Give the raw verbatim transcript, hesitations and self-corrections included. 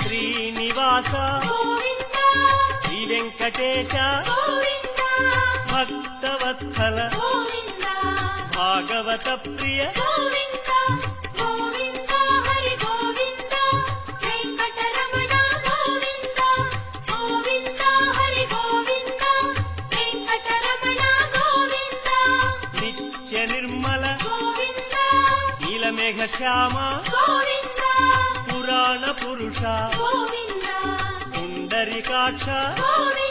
శ్రీనివాస శ్రీ వెంకటేశ భక్తవత్సల భాగవత ప్రియ నిత్య నిర్మల నీలమేఘ శ్యామ పురాణ పురుష పుండరీకాక్ష